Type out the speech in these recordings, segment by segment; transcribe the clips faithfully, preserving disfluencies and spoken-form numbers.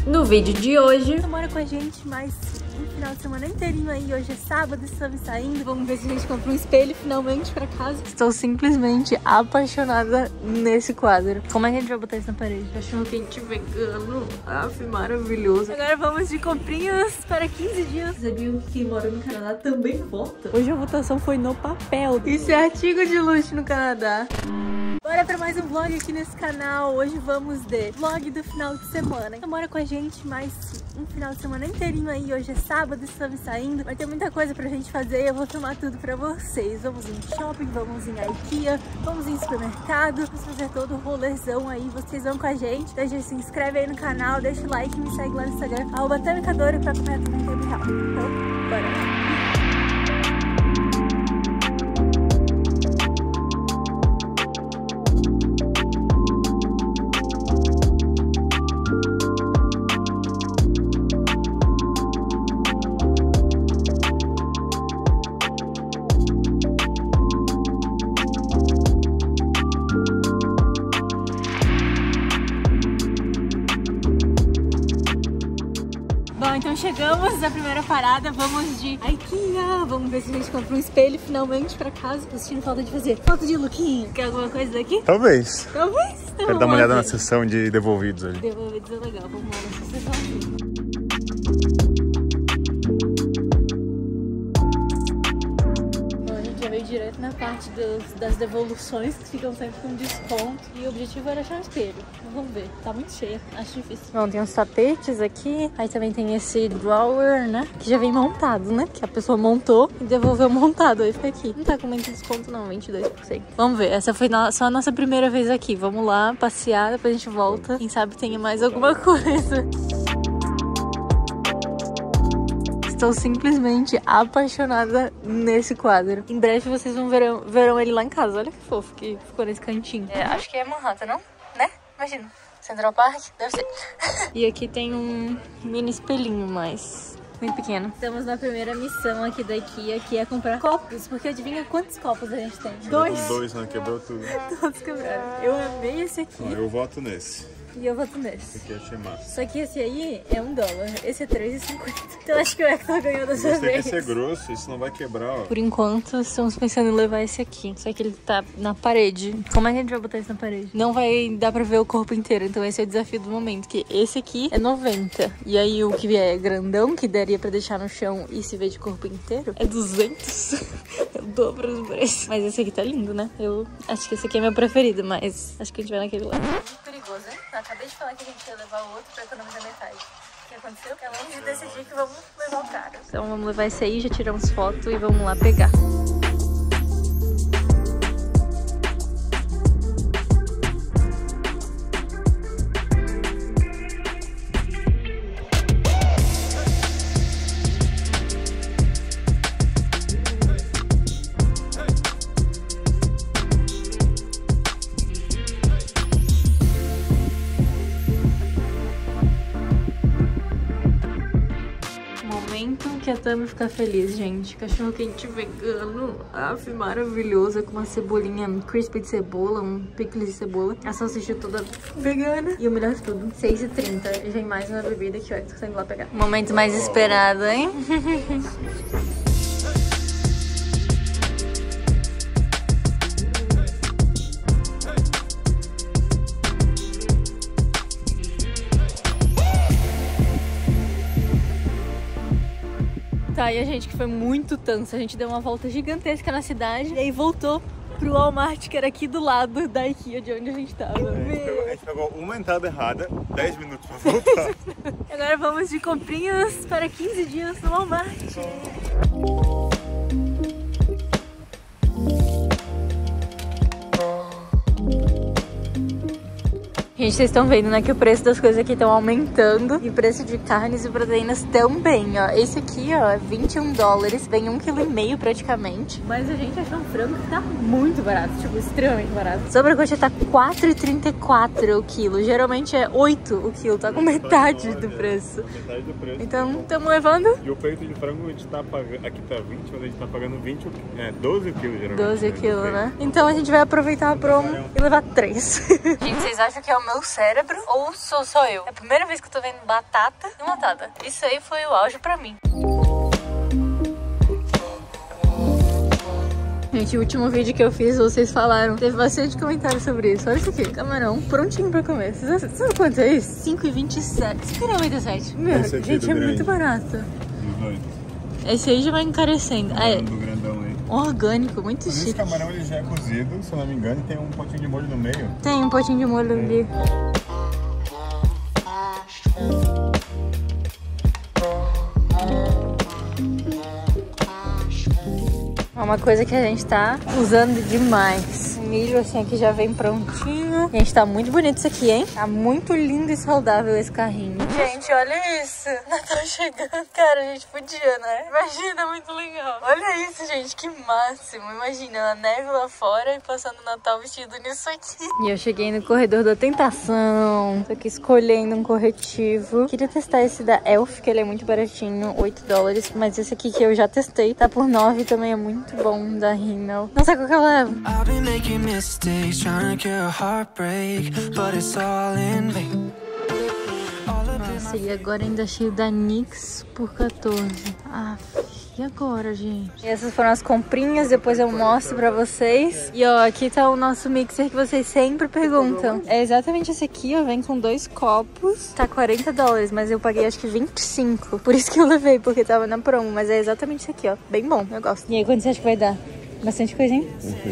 No vídeo de hoje, mora com a gente mais um final de semana inteirinho aí. Hoje é sábado, estamos saindo. Vamos ver se a gente compra um espelho finalmente pra casa. Estou simplesmente apaixonada nesse quadro. Como é que a gente vai botar isso na parede? cachorro quente vegano, af, maravilhoso. Agora vamos de comprinhas para quinze dias. Sabiam que quem mora no Canadá também vota? Hoje a votação foi no papel. Isso é artigo de luxo no Canadá. Bora pra mais um vlog aqui nesse canal. Hoje vamos de vlog do final de semana. Então, mora com a gente mais um final de semana inteirinho aí. Hoje é sábado, estamos saindo. Vai ter muita coisa pra gente fazer e eu vou filmar tudo pra vocês. Vamos em shopping, vamos em IKEA, vamos em supermercado. Vamos fazer todo o rolezão aí. Vocês vão com a gente. Então já se inscreve aí no canal, deixa o like e me segue lá no Instagram, arroba Tamicadora, pra acompanhar tudo em tempo real. Então, bora lá. Bom, então chegamos na primeira parada, vamos de IKEA. Vamos ver se a gente compra um espelho finalmente pra casa. Tô sentindo falta de fazer foto de lookinho. Quer alguma coisa daqui? Talvez. Talvez. Então, quero dar uma olhada na seção de devolvidos ali. Devolvidos é legal, vamos lá nessa seção aqui. Veio direto na parte dos, das devoluções, que ficam sempre com desconto. E o objetivo era achar um espelho. Vamos ver, tá muito cheia, acho difícil. Bom, tem uns tapetes aqui. Aí também tem esse drawer, né? Que já vem montado, né? Que a pessoa montou e devolveu montado. Aí fica aqui. Não tá com muito desconto não, vinte e dois por cento. Vamos ver, essa foi no, só a nossa primeira vez aqui. Vamos lá passear, depois a gente volta. Quem sabe tenha mais alguma coisa. Estou simplesmente apaixonada nesse quadro. Em breve vocês vão verão, verão ele lá em casa. Olha que fofo que ficou nesse cantinho. É, acho que é Manhattan, não? Né? Imagina. Central Park? Deve ser. E aqui tem um mini espelhinho, mas bem pequeno. Estamos na primeira missão aqui da IKEA, que é comprar copos. Porque adivinha quantos copos a gente tem? Dois. Dois, né? Quebrou tudo. Todos quebraram. Eu amei esse aqui. Então, eu voto nesse. E eu voto nesse. Esse aqui achei massa. Só que esse aí é um dólar. Esse é três reais e cinquenta centavos. Então acho que o Hector ganhou dessa Esse vez. tem que ser grosso, isso não vai quebrar, ó. Por enquanto, estamos pensando em levar esse aqui. Só que ele tá na parede. Como é que a gente vai botar isso na parede? Não vai dar pra ver o corpo inteiro. Então esse é o desafio do momento. Que esse aqui é noventa. E aí o que é grandão, que daria pra deixar no chão e se ver de corpo inteiro, é duzentos. É o dobro dos preços. Mas esse aqui tá lindo, né? Eu acho que esse aqui é meu preferido, mas acho que a gente vai naquele lá. Muito perigoso, né? Acabei de falar que a gente ia levar o outro pra economizar metade. O que aconteceu? Acabamos de decidir que vamos levar o cara. Então vamos levar esse aí, já tiramos foto e vamos lá pegar. Que a Tami fica feliz, gente. Cachorro quente vegano, af, maravilhoso, com uma cebolinha crispy de cebola, um picles de cebola, a salsicha toda vegana e o melhor de tudo, seis e trinta. Já vem mais uma bebida que o Hector tá indo lá pegar. Momento mais esperado, hein? Tá, e a gente que foi muito tanso, a gente deu uma volta gigantesca na cidade e aí voltou pro Walmart, que era aqui do lado da IKEA, de onde a gente tava. É, a gente pegou uma entrada errada, dez minutos pra voltar. Agora vamos de comprinhas para quinze dias no Walmart. Gente, vocês estão vendo, né, que o preço das coisas aqui estão aumentando e o preço de carnes e proteínas também, ó. Esse aqui, ó, é vinte e um dólares, vem um quilo e meio praticamente. Mas a gente achou um frango que tá muito barato, tipo, extremamente barato. Sobrecoxa tá quatro reais e trinta e quatro centavos o quilo, geralmente é oito o quilo, tá com metade do preço. Metade do preço. Então, estamos levando... E o peito de frango a gente tá pagando, aqui tá vinte, mas a gente tá pagando vinte, é, doze quilos geralmente. doze quilos, né? Então a gente vai aproveitar a promo e levar três. Gente, vocês acham que é o meu cérebro ou sou só eu? É a primeira vez que eu tô vendo batata e batata. Isso aí foi o auge pra mim. Gente, o último vídeo que eu fiz, vocês falaram, teve bastante comentário sobre isso. Olha isso aqui, camarão prontinho pra comer. Você sabe, sabe quanto é isso? cinco reais e vinte e sete. cinco reais e noventa e sete. Meu, gente, é muito barato. Esse aí já vai encarecendo. Ah, é. Do grandão aí. Orgânico, muito Mas chique. esse camarão ele já é cozido, se eu não me engano, e tem um potinho de molho no meio. Tem um potinho de molho ali. Uma coisa que a gente tá usando demais. O milho assim aqui já vem prontinho. Gente, tá muito bonito isso aqui, hein? Tá muito lindo e saudável esse carrinho. Gente, olha isso. Natal chegando. Cara, a gente podia, né? Imagina, muito legal. Olha isso, gente, que máximo. Imagina, a neve lá fora e passando o Natal vestido nisso aqui. E eu cheguei no corredor da tentação. Tô aqui escolhendo um corretivo. Queria testar esse da Elf, que ele é muito baratinho, oito dólares. Mas esse aqui que eu já testei, tá por nove, também é muito bom, da Rimmel. Não sei qual que eu levo. Nossa, e agora ainda achei o da Nix por quatorze. Ah, e agora, gente? E essas foram as comprinhas, depois eu mostro pra vocês. E ó, aqui tá o nosso mixer que vocês sempre perguntam. É exatamente esse aqui, ó, vem com dois copos. Tá quarenta dólares, mas eu paguei acho que vinte e cinco. Por isso que eu levei, porque tava na promo. Mas é exatamente esse aqui, ó. Bem bom, eu gosto. E aí, quanto você acha que vai dar? Bastante coisa, hein?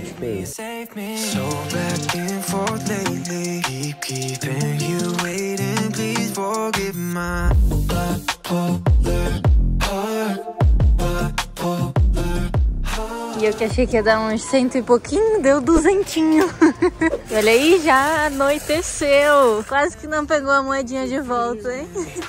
E eu que achei que ia dar uns cento e pouquinho, deu duzentinho. E olha aí, já anoiteceu. Quase que não pegou a moedinha de volta, hein?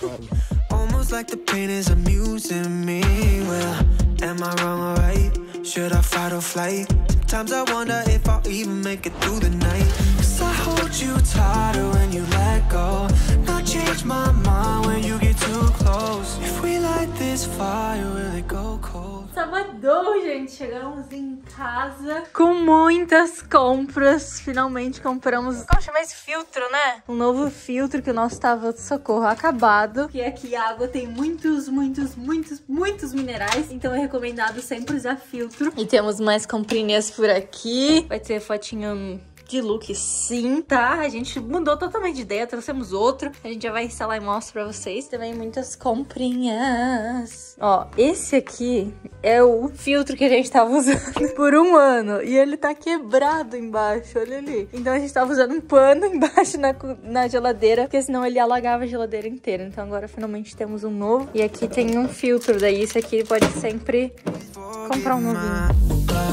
Should I fight or flight? Sometimes I wonder if I'll even make it through the night. Cause I hold you tighter when you let go. Not change my mind when you get too close. If we light this fire, will it go cold? Sábado, gente, chegamos em casa com muitas compras. Finalmente compramos, como chama esse filtro, né? Um novo filtro que o nosso tava de socorro acabado. E aqui a água tem muitos, muitos, muitos, muitos minerais. Então é recomendado sempre usar filtro. E temos mais comprinhas por aqui. Vai ter fotinho de look, sim, tá? A gente mudou totalmente de ideia, trouxemos outro. A gente já vai instalar e mostro pra vocês. Também muitas comprinhas. Ó, esse aqui é o filtro que a gente tava usando por um ano. E ele tá quebrado embaixo, olha ali. Então a gente tava usando um pano embaixo na, na geladeira, porque senão ele alagava a geladeira inteira. Então agora finalmente temos um novo. E aqui tem um filtro, daí esse aqui pode sempre comprar um novinho.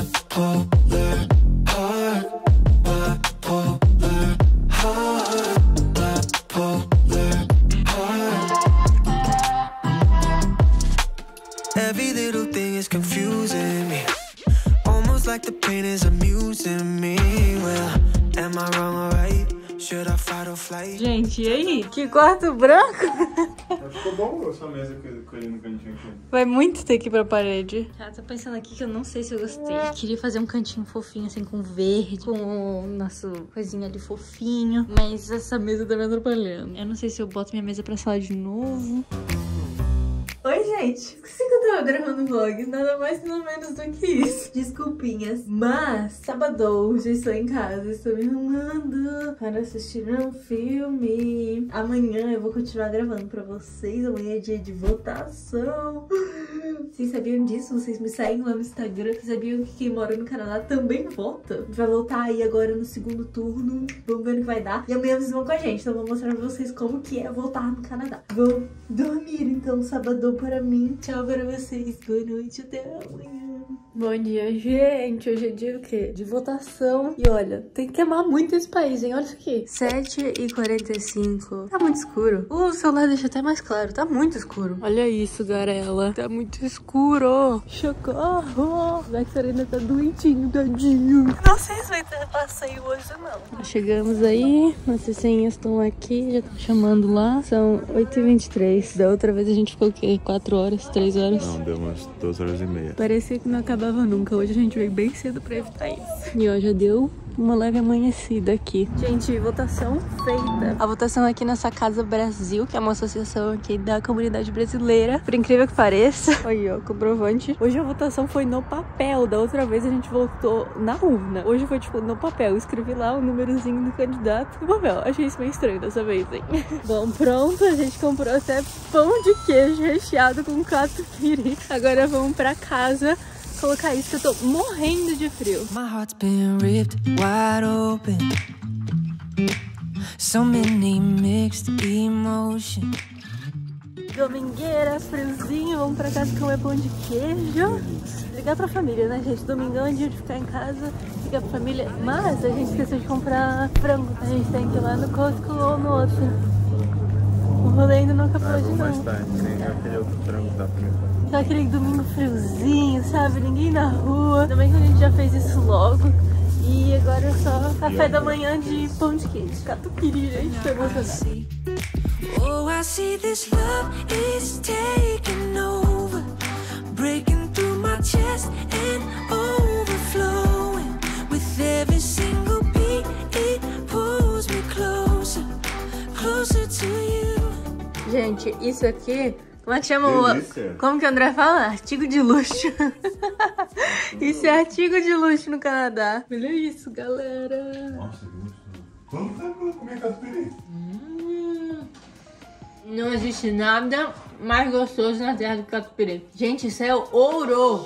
Every little thing is confusing me. Almost like the pain is amusing me. Well, am I wrong or right? Should I fight or flight? Gente, e aí? Que quarto branco? Ficou bom essa mesa com ele no cantinho aqui. Vai muito ter que ir pra parede. Já tô pensando aqui que eu não sei se eu gostei. Queria fazer um cantinho fofinho, assim, com verde, com o nosso coisinha ali fofinho. Mas essa mesa tá me atrapalhando. Eu não sei se eu boto minha mesa pra sala de novo. Oi, gente. Esqueci que eu tava gravando vlog. Nada mais, nada menos do que isso. Desculpinhas. Mas, sábado, já estou em casa. Estou me arrumando para assistir um filme. Amanhã eu vou continuar gravando pra vocês. Amanhã é dia de votação. Vocês sabiam disso? Vocês me seguem lá no Instagram. Vocês sabiam que quem mora no Canadá também vota? Vai voltar aí agora no segundo turno. Vamos ver o que vai dar. E amanhã vocês vão com a gente. Então eu vou mostrar pra vocês como que é votar no Canadá. Vou dormir, então, sábado para mim. Tchau para vocês. Boa noite. Até amanhã. Bom dia, gente. Hoje é dia o quê? De votação. E olha, tem que amar muito esse país, hein? Olha isso aqui. sete e quarenta e cinco. Tá muito escuro. O celular deixa até mais claro. Tá muito escuro. Olha isso, Garela. Tá muito escuro. Socorro. O Dexter ainda tá doentinho, tadinho. Não sei se vai ter passeio hoje, não. Chegamos aí. Nossas senhas estão aqui. Já estão chamando lá. São oito e vinte e três. Da outra vez a gente ficou o quê? quatro horas? três horas? Não, deu umas duas horas e meia. Parecia que não acabava acabava nunca. Hoje a gente veio bem cedo pra evitar isso. E ó, já deu uma leve amanhecida aqui. Gente, votação feita. A votação aqui nessa Casa Brasil, que é uma associação aqui da comunidade brasileira. Por incrível que pareça. Aí, ó, comprovante. Hoje a votação foi no papel. Da outra vez a gente votou na urna. Hoje foi, tipo, no papel. Eu escrevi lá o númerozinho do candidato no papel. Achei isso meio estranho dessa vez, hein? Bom, pronto. A gente comprou até pão de queijo recheado com catupiry. Agora vamos pra casa colocar isso, que eu tô morrendo de frio. My heart's been ripped wide open. So many mixed emotions. Domingueira, friozinho, vamos pra casa comer pão de queijo. Ligar pra família, né, gente? Domingão é dia de ficar em casa, ligar pra família. Mas a gente esqueceu de comprar frango. A gente tem que ir lá no Costco ou no outro. O rolê ainda não acabou de não. Mais tarde, tem aquele outro frango da frente. Tá aquele domingo friozinho, sabe? Ninguém na rua. Também que a gente já fez isso logo. E agora é só café da manhã de pão de queijo. Catupiry, gente. Tô emocionada. Oh, I see this love is taking over. Breaking through my chest and overflowing. With every single beat, it pulls me closer, closer to you. Gente, isso aqui... Como é que chama o... Como que o André fala? Artigo de luxo. Isso é artigo de luxo no Canadá. Olha isso, galera. Nossa, que gostoso. Vamos lá comer catupiry. Hum, não existe nada mais gostoso na terra do que catupiry. Gente, isso é ouro.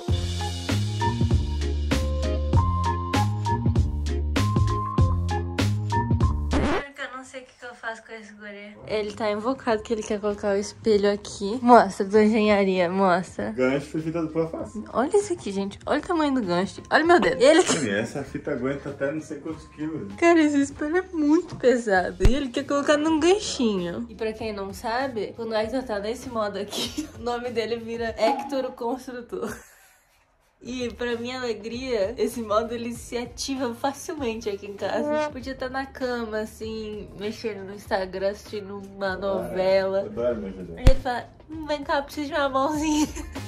Com esse guri. Ele tá invocado que ele quer colocar o espelho aqui. Mostra, tua engenharia, mostra. Gancho foi fita dupla face. Olha isso aqui, gente. Olha o tamanho do gancho. Olha meu dedo. Ele... Essa fita aguenta até não sei quantos quilos. Cara, esse espelho é muito pesado. E ele quer colocar num ganchinho. E pra quem não sabe, quando o Hector tá nesse modo aqui, o nome dele vira Hector o Construtor. E pra minha alegria, esse modo ele se ativa facilmente aqui em casa. A gente podia estar na cama, assim, mexendo no Instagram, assistindo uma novela. Eu adoro me ajudar. Aí ele fala, vem cá, eu preciso de uma mãozinha.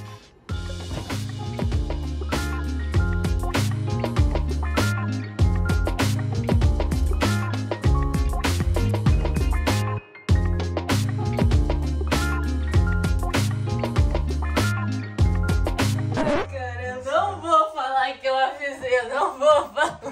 Eu não vou falar.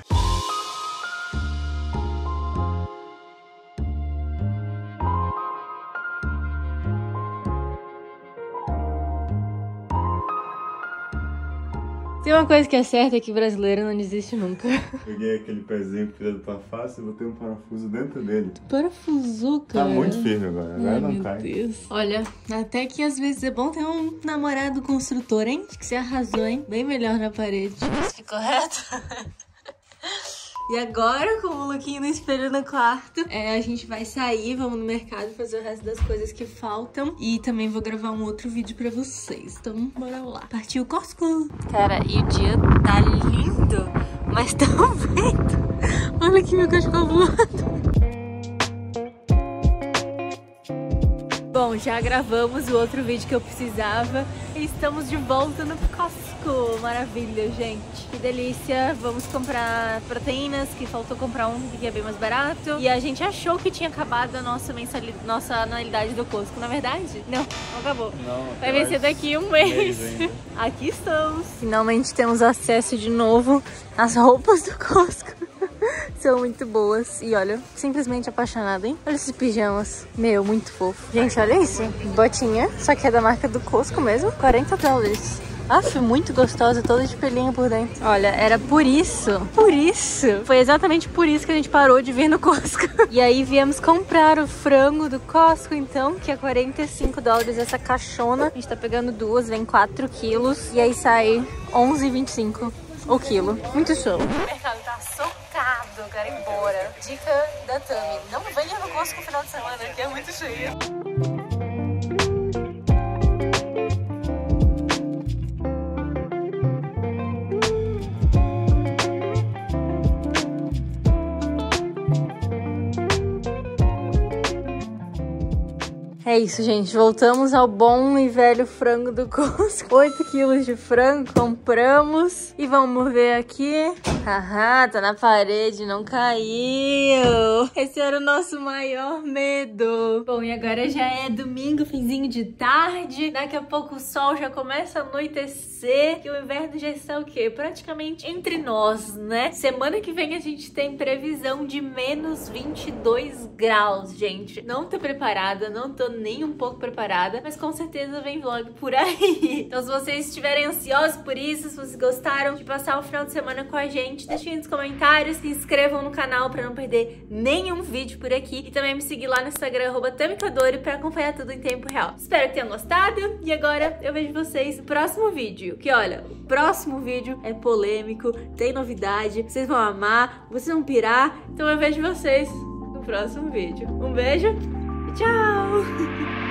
Tem uma coisa que é certa, é que brasileiro não desiste nunca. Peguei aquele pezinho que fez pra face e botei um parafuso dentro dele. Parafusou, cara. Tá muito firme agora, agora Ai, não meu cai. Deus. Olha, até que às vezes é bom ter um namorado construtor, hein? Acho que você arrasou, hein? Bem melhor na parede. Isso ficou reto? E agora, com o lookinho no espelho no quarto, é, a gente vai sair, vamos no mercado fazer o resto das coisas que faltam. E também vou gravar um outro vídeo pra vocês. Então, bora lá. Partiu o Costco! Cara, e o dia tá lindo, mas tão vento. Olha aqui meu cachorro voando. Bom, já gravamos o outro vídeo que eu precisava e estamos de volta no Costco. Maravilha, gente. Que delícia. Vamos comprar proteínas, que faltou comprar um que é bem mais barato. E a gente achou que tinha acabado a nossa, mensalidade, nossa anualidade do Costco. Na verdade, não, não acabou. Não, vai vencer daqui um mês. mês Aqui estamos. Finalmente temos acesso de novo às roupas do Costco. São muito boas. E olha, simplesmente apaixonada, hein? Olha esses pijamas. Meu, muito fofo. Gente, olha isso. Botinha, só que é da marca do Costco mesmo. quarenta dólares. Aff, muito gostosa, toda de pelinho por dentro. Olha, era por isso, por isso. Foi exatamente por isso que a gente parou de vir no Costco. E aí viemos comprar o frango do Costco, então, que é quarenta e cinco dólares essa caixona. A gente tá pegando duas, vem quatro quilos. E aí sai onze e vinte e cinco o quilo. Muito show. O mercado tá soltado, quero ir embora. Dica da Tami, não venha no Costco no final de semana, que é muito cheio. É isso, gente. Voltamos ao bom e velho frango do Costco. oito quilos de frango, compramos. E vamos ver aqui. Haha, tá na parede, não caiu. Esse era o nosso maior medo. Bom, e agora já é domingo, finzinho de tarde. Daqui a pouco o sol já começa a anoitecer. E o inverno já está o quê? Praticamente entre nós, né? Semana que vem a gente tem previsão de menos vinte e dois graus, gente. Não tô preparada, não tô nem um pouco preparada, mas com certeza vem vlog por aí. Então se vocês estiverem ansiosos por isso, se vocês gostaram de passar o final de semana com a gente, deixem nos comentários, se inscrevam no canal pra não perder nenhum vídeo por aqui e também me seguir lá no Instagram, arroba tamikadori, pra acompanhar tudo em tempo real. Espero que tenham gostado e agora eu vejo vocês no próximo vídeo, que olha, o próximo vídeo é polêmico, tem novidade, vocês vão amar, vocês vão pirar, então eu vejo vocês no próximo vídeo. Um beijo e tchau!